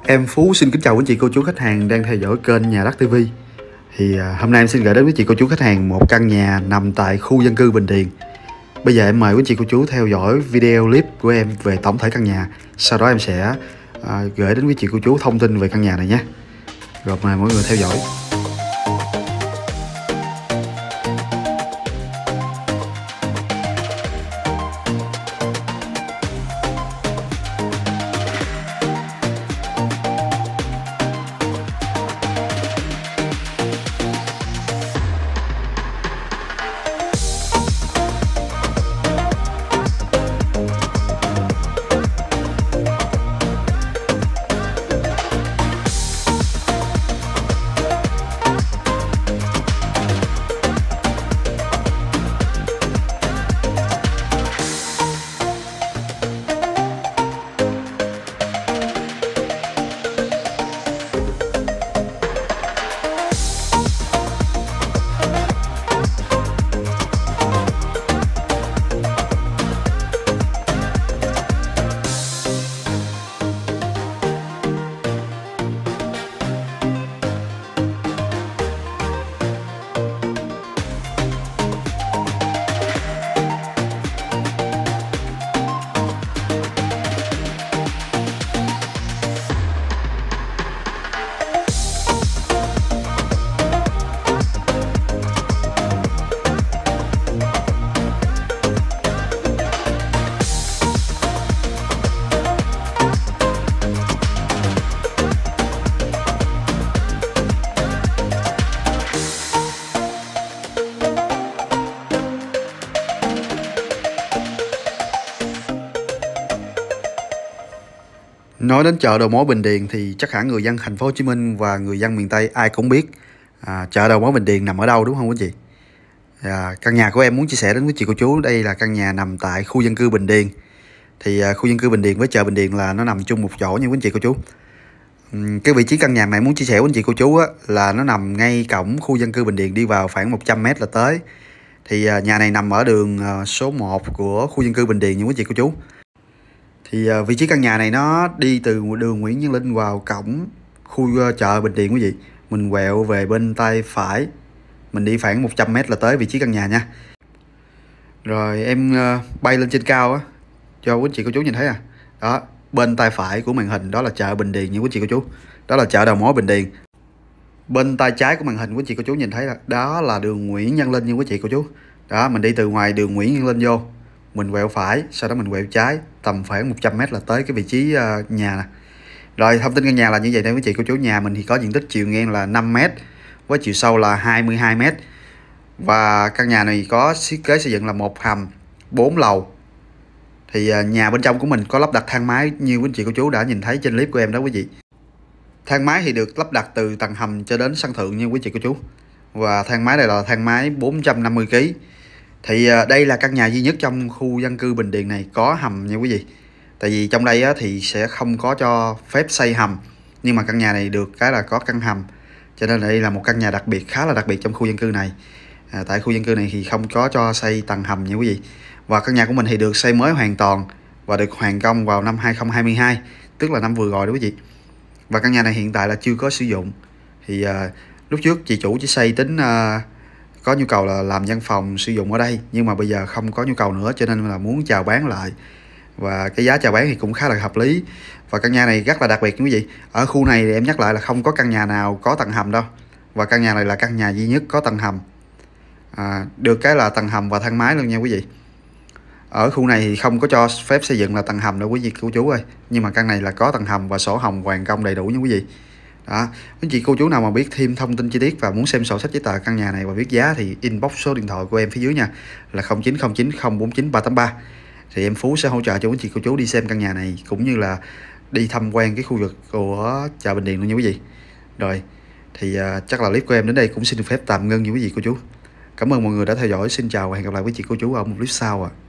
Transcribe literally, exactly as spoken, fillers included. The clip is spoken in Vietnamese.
Em Phú xin kính chào quý chị cô chú khách hàng đang theo dõi kênh Nhà Đất ti vi. Thì à, hôm nay em xin gửi đến quý chị cô chú khách hàng một căn nhà nằm tại khu dân cư Bình Điền. Bây giờ em mời quý chị cô chú theo dõi video clip của em về tổng thể căn nhà. Sau đó em sẽ à, gửi đến quý chị cô chú thông tin về căn nhà này nhé. Rồi mời mọi người theo dõi. Nói đến chợ đầu mối Bình Điền thì chắc hẳn người dân thành phố Hồ Chí Minh và người dân miền Tây ai cũng biết à, chợ đầu mối Bình Điền nằm ở đâu, đúng không quý chị? À, căn nhà của em muốn chia sẻ đến quý chị cô chú, đây là căn nhà nằm tại khu dân cư Bình Điền. Thì à, khu dân cư Bình Điền với chợ Bình Điền là nó nằm chung một chỗ nha quý chị cô chú. Uhm, cái vị trí căn nhà này muốn chia sẻ với quý chị cô chú á, là nó nằm ngay cổng khu dân cư Bình Điền, đi vào khoảng một trăm mét là tới. Thì à, nhà này nằm ở đường à, số một của khu dân cư Bình Điền nha quý chị cô chú. Thì uh, vị trí căn nhà này nó đi từ đường Nguyễn Văn Linh vào cổng khu uh, chợ Bình Điền quý vị. Mình quẹo về bên tay phải, mình đi khoảng một trăm mét là tới vị trí căn nhà nha. Rồi em uh, bay lên trên cao á, cho quý chị cô chú nhìn thấy à. Đó, bên tay phải của màn hình đó là chợ Bình Điền nha quý chị cô chú. Đó là chợ đầu mối Bình Điền. Bên tay trái của màn hình quý chị cô chú nhìn thấy là đó là đường Nguyễn Văn Linh nha quý chị cô chú. Đó, mình đi từ ngoài đường Nguyễn Văn Linh vô, mình quẹo phải, sau đó mình quẹo trái, tầm khoảng một trăm mét là tới cái vị trí uh, nhà nè. Rồi thông tin căn nhà là như vậy đây quý chị cô chú. Nhà mình thì có diện tích chiều ngang là năm mét với chiều sâu là hai mươi hai mét. Và căn nhà này có thiết kế xây dựng là một hầm bốn lầu. Thì uh, nhà bên trong của mình có lắp đặt thang máy như quý chị cô chú đã nhìn thấy trên clip của em đó quý vị. Thang máy thì được lắp đặt từ tầng hầm cho đến sân thượng nha quý chị cô chú. Và thang máy này là thang máy bốn trăm năm mươi ki lô gam. Thì đây là căn nhà duy nhất trong khu dân cư Bình Điền này có hầm nha quý vị. Tại vì trong đây á, thì sẽ không có cho phép xây hầm. Nhưng mà căn nhà này được cái là có căn hầm. Cho nên đây là một căn nhà đặc biệt, khá là đặc biệt trong khu dân cư này. à, Tại khu dân cư này thì không có cho xây tầng hầm nha quý vị. Và căn nhà của mình thì được xây mới hoàn toàn và được hoàn công vào năm hai không hai hai, tức là năm vừa rồi đó quý vị. Và căn nhà này hiện tại là chưa có sử dụng. Thì à, lúc trước chị chủ chỉ xây tính à, có nhu cầu là làm văn phòng sử dụng ở đây, nhưng mà bây giờ không có nhu cầu nữa cho nên là muốn chào bán lại. Và cái giá chào bán thì cũng khá là hợp lý. Và căn nhà này rất là đặc biệt quý vị. Ở khu này thì em nhắc lại là không có căn nhà nào có tầng hầm đâu. Và căn nhà này là căn nhà duy nhất có tầng hầm. à, Được cái là tầng hầm và thang máy luôn nha quý vị. Ở khu này thì không có cho phép xây dựng là tầng hầm đâu quý vị cô chú ơi. Nhưng mà căn này là có tầng hầm và sổ hồng hoàn công đầy đủ nha quý vị. Đó, quý chị cô chú nào mà biết thêm thông tin chi tiết và muốn xem sổ sách giấy tờ căn nhà này và biết giá thì inbox số điện thoại của em phía dưới nha, là không chín không chín không bốn chín ba tám ba. Thì em Phú sẽ hỗ trợ cho quý chị cô chú đi xem căn nhà này cũng như là đi tham quan cái khu vực của chợ Bình Điền luôn nha quý vị. Rồi thì uh, chắc là clip của em đến đây cũng xin được phép tạm ngưng nha quý vị cô chú. Cảm ơn mọi người đã theo dõi. Xin chào và hẹn gặp lại quý chị cô chú ở một clip sau ạ. À.